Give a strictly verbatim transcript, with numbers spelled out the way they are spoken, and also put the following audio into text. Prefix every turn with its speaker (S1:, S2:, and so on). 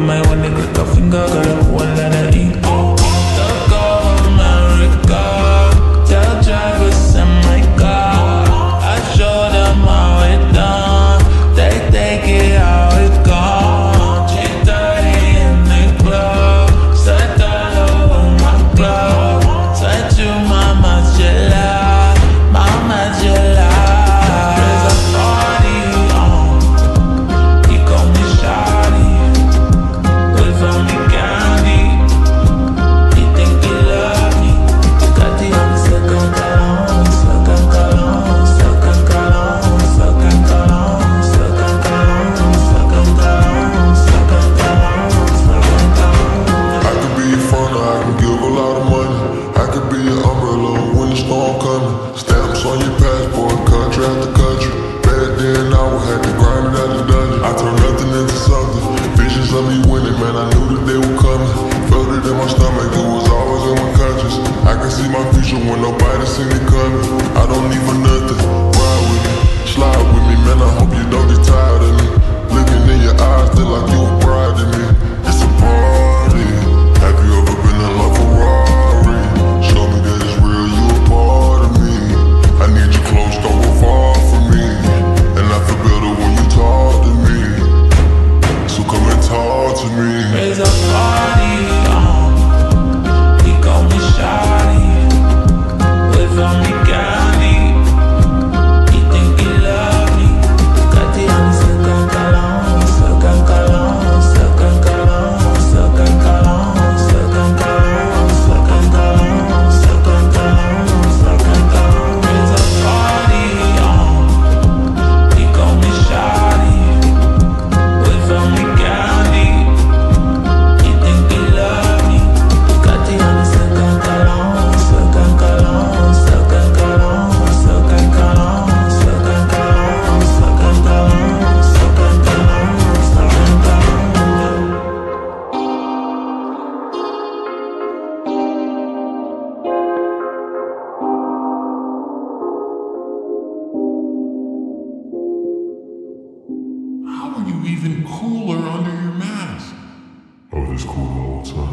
S1: my one click a finger, girl, one letter E. Talk of America, tell drivers I'm my car. I show them how it done, they take it how it gone. G thirty in the club, sweat all over my glove. Sweat to mama Jella, mama Jella. There's a party on, he call me Shawty. With only candy, he think he love me. Got the only second cologne, second cologne, second cologne, second cologne, second cologne, second cologne, second cologne, second cologne.
S2: I could be your front, I can give a lot of money. I could be your umbrella when the storm coming. Stamps on your passport, country after country. Back then I would have to grind it out the dungeon. I turned nothing into something. Visions of me winning, man, I knew that they were coming. Felt it in my stomach, it was always in my conscience. I can see my future when nobody see me coming. I don't need for nothing, ride with me, slide with me, man, I hope you don't get tired of me. Looking in your eyes, they like you a bride to me. It's a party. Have you ever been in love with Ferrari? Show me that it's real, you a part of me. I need you close, don't go far from me. And I feel better when you talk to me. So come and talk to me.
S1: There's a party on, he call me Shawty. With only candy, he think he love me. Got the only second cologne, second cologne, second cologne, second cologne, second cologne, second cologne, second cologne, second cologne. There's a party on, he call me Shawty. With only candy, he think he love me. Got the only second cologne, second cologne, second cologne, second cologne, second cologne, second cologne, second cologne, second cologne.
S3: How are you even cooler under your mask?
S2: I was just cool the whole time.